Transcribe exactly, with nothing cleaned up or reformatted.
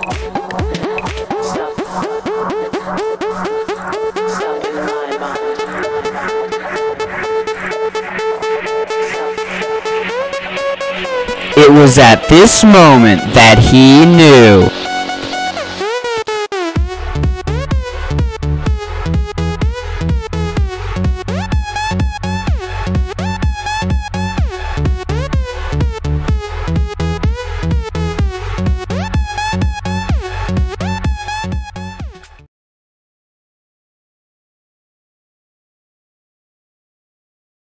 It was at this moment that he knew